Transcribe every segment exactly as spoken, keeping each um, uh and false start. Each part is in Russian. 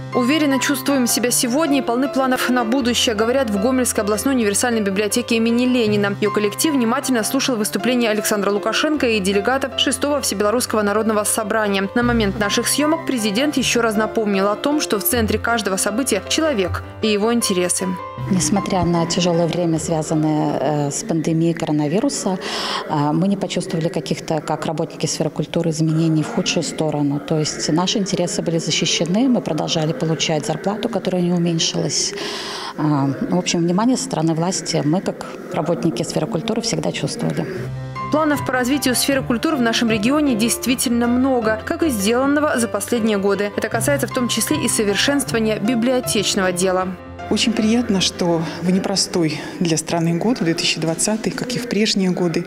Уверенно чувствуем себя сегодня и полны планов на будущее, говорят в Гомельской областной универсальной библиотеке имени Ленина. Ее коллектив внимательно слушал выступления Александра Лукашенко и делегатов шестого Всебелорусского народного собрания. На момент наших съемок президент еще раз напомнил о том, что в центре каждого события человек и его интересы. Несмотря на тяжелое время, связанное с пандемией коронавируса, мы не почувствовали каких-то, как работники сферы культуры, изменений в худшую сторону. То есть наши интересы были защищены, мы продолжали получать зарплату, которая не уменьшилась. В общем, внимание со стороны власти мы, как работники сферы культуры, всегда чувствовали. Планов по развитию сферы культуры в нашем регионе действительно много, как и сделанного за последние годы. Это касается в том числе и совершенствования библиотечного дела. Очень приятно, что в непростой для страны год, две тысячи двадцатый, как и в прежние годы,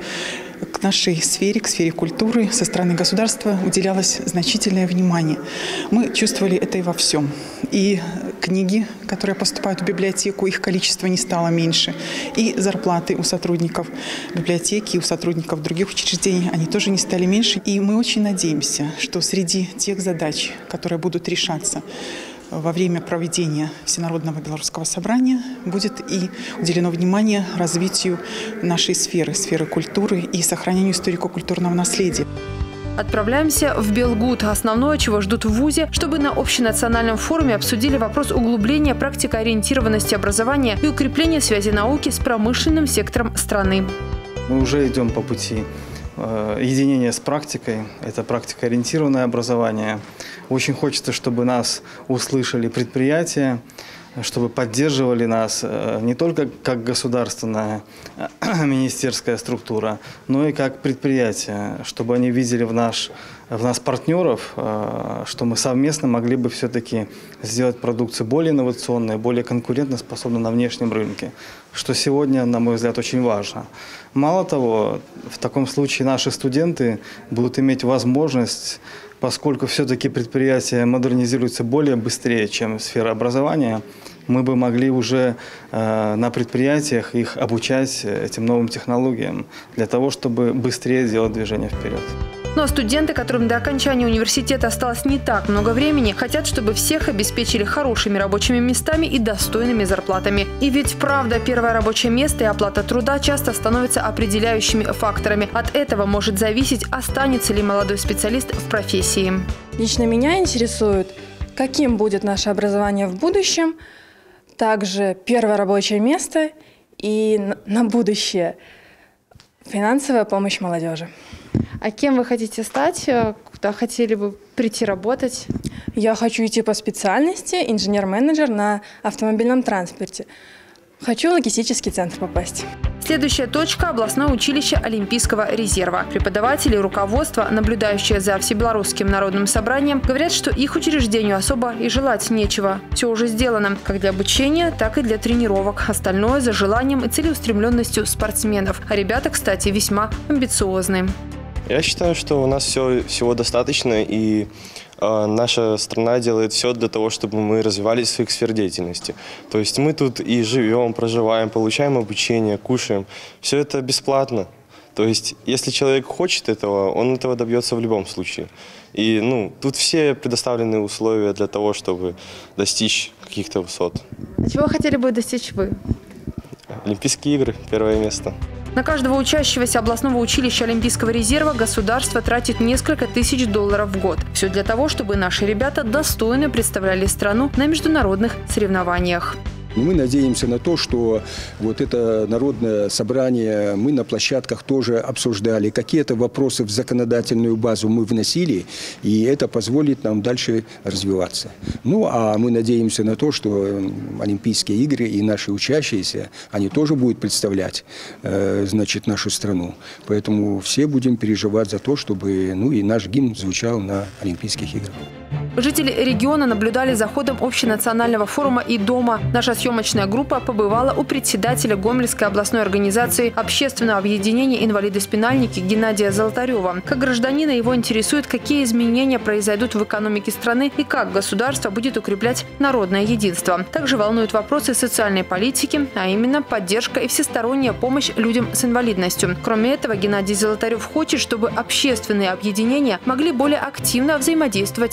к нашей сфере, к сфере культуры со стороны государства уделялось значительное внимание. Мы чувствовали это и во всем. И книги, которые поступают в библиотеку, их количество не стало меньше. И зарплаты у сотрудников библиотеки, у сотрудников других учреждений, они тоже не стали меньше. И мы очень надеемся, что среди тех задач, которые будут решаться во время проведения Всенародного Белорусского собрания, будет и уделено внимание развитию нашей сферы, сферы культуры и сохранению историко-культурного наследия. Отправляемся в Белгут. Основное, чего ждут в ВУЗе, чтобы на общенациональном форуме обсудили вопрос углубления практикоориентированности образования и укрепления связи науки с промышленным сектором страны. Мы уже идем по пути единения с практикой. Это практикоориентированное образование. Очень хочется, чтобы нас услышали предприятия, чтобы поддерживали нас не только как государственная министерская структура, но и как предприятие, чтобы они видели в, наш, в нас партнеров, что мы совместно могли бы все-таки сделать продукцию более инновационной, более конкурентоспособной на внешнем рынке, что сегодня, на мой взгляд, очень важно. Мало того, в таком случае наши студенты будут иметь возможность, поскольку все-таки предприятия модернизируются более быстрее, чем сфера образования, мы бы могли уже э, на предприятиях их обучать этим новым технологиям для того, чтобы быстрее сделать движение вперед. Ну а студенты, которым до окончания университета осталось не так много времени, хотят, чтобы всех обеспечили хорошими рабочими местами и достойными зарплатами. И ведь правда, первое рабочее место и оплата труда часто становятся определяющими факторами. От этого может зависеть, останется ли молодой специалист в профессии. Лично меня интересует, каким будет наше образование в будущем, также первое рабочее место и на будущее финансовая помощь молодежи. А кем вы хотите стать? Куда хотели бы прийти работать? Я хочу идти по специальности инженер-менеджер на автомобильном транспорте. Хочу в логистический центр попасть. Следующая точка – областное училище Олимпийского резерва. Преподаватели и руководство, наблюдающие за Всебелорусским народным собранием, говорят, что их учреждению особо и желать нечего. Все уже сделано, как для обучения, так и для тренировок. Остальное за желанием и целеустремленностью спортсменов. А ребята, кстати, весьма амбициозны. Я считаю, что у нас все, всего достаточно, и э, наша страна делает все для того, чтобы мы развивались в своих сфер деятельности. То есть мы тут и живем, проживаем, получаем обучение, кушаем. Все это бесплатно. То есть если человек хочет этого, он этого добьется в любом случае. И ну, тут все предоставлены условия для того, чтобы достичь каких-то высот. А чего хотели бы достичь вы? Олимпийские игры, первое место. На каждого учащегося областного училища Олимпийского резерва государство тратит несколько тысяч долларов в год. Все для того, чтобы наши ребята достойно представляли страну на международных соревнованиях. Мы надеемся на то, что вот это народное собрание мы на площадках тоже обсуждали. Какие-то вопросы в законодательную базу мы вносили, и это позволит нам дальше развиваться. Ну, а мы надеемся на то, что Олимпийские игры и наши учащиеся, они тоже будут представлять, э, значит, нашу страну. Поэтому все будем переживать за то, чтобы, ну, и наш гимн звучал на Олимпийских играх. Жители региона наблюдали за ходом общенационального форума и дома. Наша съемочная группа побывала у председателя Гомельской областной организации общественного объединения «Инвалиды-спинальники» Геннадия Золотарева. Как гражданина его интересует, какие изменения произойдут в экономике страны и как государство будет укреплять народное единство. Также волнуют вопросы социальной политики, а именно поддержка и всесторонняя помощь людям с инвалидностью. Кроме этого, Геннадий Золотарев хочет, чтобы общественные объединения могли более активно взаимодействовать с властями.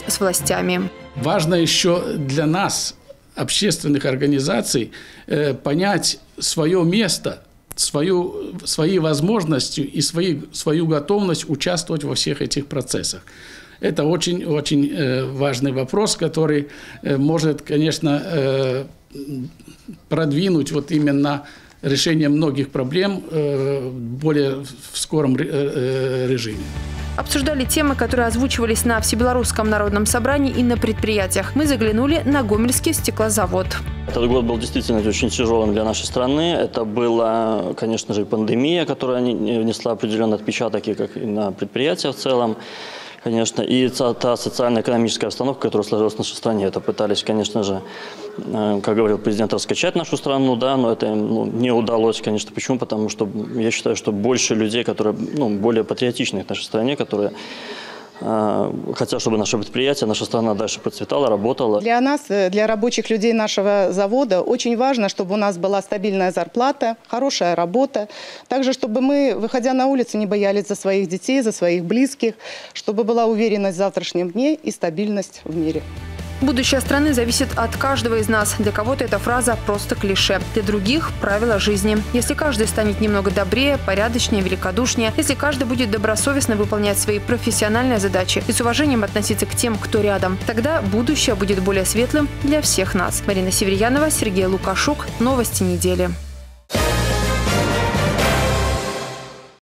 властями. Важно еще для нас, общественных организаций, понять свое место, свою, свои возможности и свои, свою готовность участвовать во всех этих процессах. Это очень-очень важный вопрос, который может, конечно, продвинуть вот именно решение многих проблем более в скором режиме. Обсуждали темы, которые озвучивались на Всебелорусском народном собрании и на предприятиях. Мы заглянули на Гомельский стеклозавод. Этот год был действительно очень тяжелым для нашей страны. Это была, конечно же, и пандемия, которая внесла определенный отпечаток и как и на предприятия в целом. Конечно, и та социально-экономическая обстановка, которая сложилась в нашей стране, это пытались, конечно же, как говорил президент, раскачать нашу страну, да, но это ну, не удалось, конечно. Почему? Потому что я считаю, что больше людей, которые ну, более патриотичны в нашей стране, которые э, хотят, чтобы наше предприятие, наша страна дальше процветала, работала. Для нас, для рабочих людей нашего завода, очень важно, чтобы у нас была стабильная зарплата, хорошая работа. Также, чтобы мы, выходя на улицу, не боялись за своих детей, за своих близких, чтобы была уверенность в завтрашнем дне и стабильность в мире. Будущее страны зависит от каждого из нас. Для кого-то эта фраза просто клише. Для других – правило жизни. Если каждый станет немного добрее, порядочнее, великодушнее, если каждый будет добросовестно выполнять свои профессиональные задачи и с уважением относиться к тем, кто рядом, тогда будущее будет более светлым для всех нас. Марина Северьянова, Сергей Лукашук. Новости недели.